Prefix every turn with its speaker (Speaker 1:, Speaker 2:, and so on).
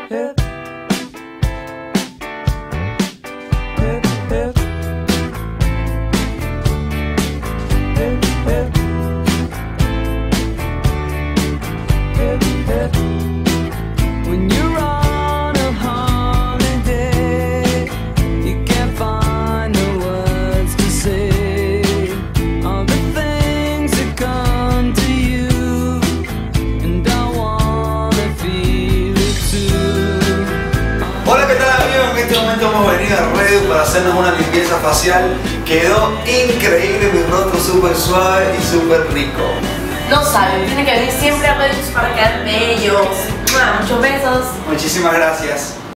Speaker 1: Hemos venido a Redu para hacernos una limpieza facial. Quedó increíble, mi rostro súper suave y súper rico.
Speaker 2: No saben, tienen que venir siempre a Redu para quedar bellos. Muchos besos.
Speaker 1: Muchísimas gracias.